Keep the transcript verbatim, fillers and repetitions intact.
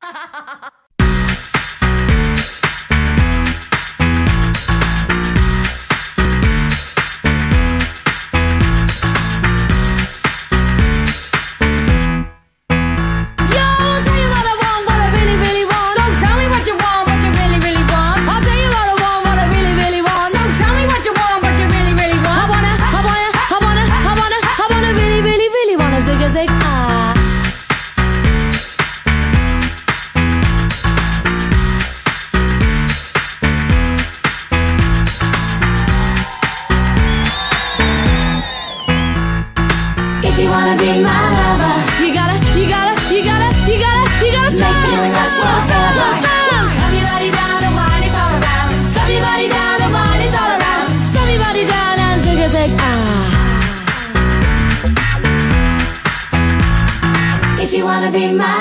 If you wanna be my lover, you gotta, you gotta, you gotta, you gotta, you gotta stop. Make me last forever. Stop your body down and wine, it's all around. Stop your body down and wine, it's all around. Stop your body down and zig a zig ah. If you wanna be my